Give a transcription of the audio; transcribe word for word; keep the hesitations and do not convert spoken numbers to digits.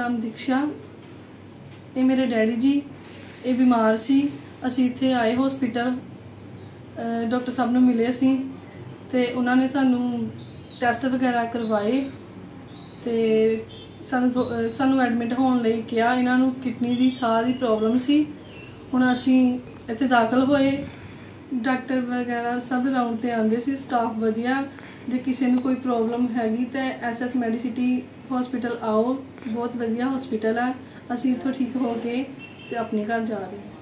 नाम दीक्षा, ये मेरे डैडी जी, ये बीमार सी। असी इत्थे आए हॉस्पिटल, डॉक्टर साहब नूं मिले सी ते उन्होंने सानू टैसट वगैरह करवाए ते सानू सानू एडमिट होने लई कहा। इन्हां नूं किडनी दी साह दी प्रॉब्लम सी। हुण असी इत्थे दाखल होए। डॉक्टर वगैरह सब राउंड ते आंदे सी, स्टाफ वधिया। जे किसी नूं कोई प्रॉब्लम हैगी तो एस एस मैडिसिटी हॉस्पिटल आओ, बहुत वधिया हॉस्पिटल है। असी इत्थों ठीक हो के ते अपने घर जा रहे हैं।